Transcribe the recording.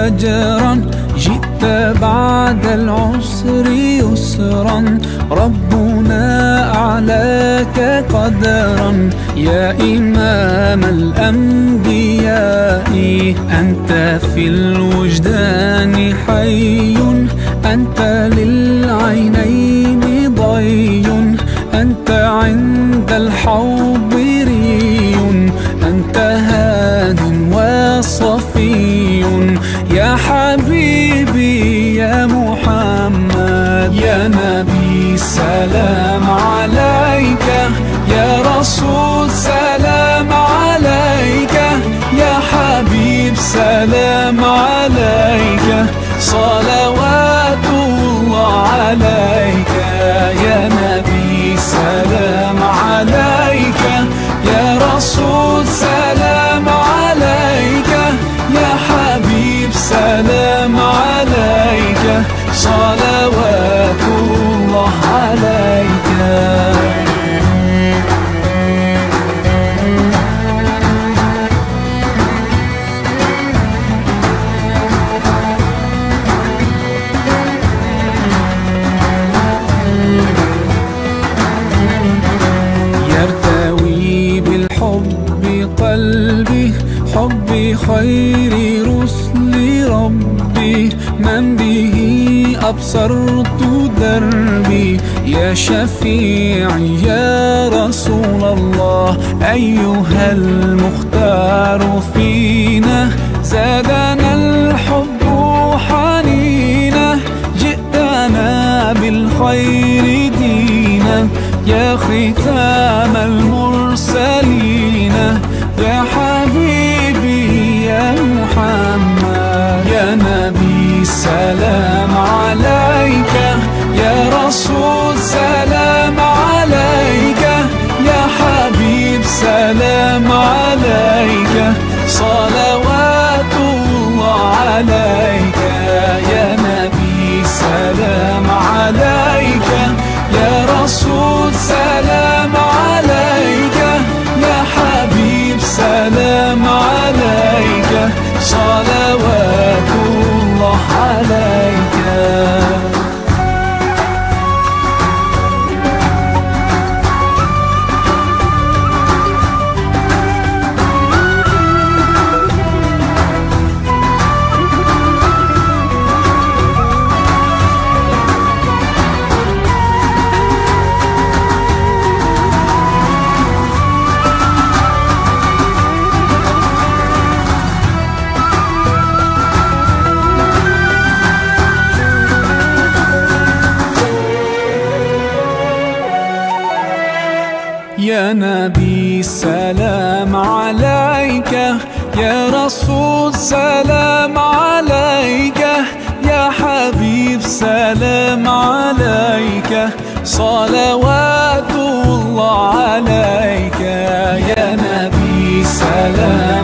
فجرا، جئت بعد العسر يسرا، ربنا أعلاك قدرا. يا إمام الأنبياء أنت في الوجدان حي، أنت للعينين ضي، أنت عند الحوض ري، أنت هاد وصفي. يا حبيبي يا محمد، يا نبي سلام عليك، يا رسول سلام عليك، يا حبيب سلام عليك، صلوات الله عليك. يا نبي سلام عليك، يا رسول سلام عليك، يا حبيب سلام عليك، صلوات الله عليك. يرتوي بالحب قلبي، حب خير رسل ربي، من به أبصرت دربي. يا شفيعي يا رسول الله، أيها المختار فينا، زادنا الحب حنينا، جئتنا بالخير دينا، يا ختام المرسلين، يا حبيبي يا محمد، يا نبي سلام عليك، يا رسول سلام عليك، يا حبيب سلام عليك، صلوات الله عليك. يا نبي سلام عليك، يا رسول سلام عليك، يا حبيب سلام عليك، صلوات الله عليك. يا نبي سلام عليك، يا رسول سلام عليك، يا حبيب سلام عليك، صلوات الله عليك. يا نبي سلام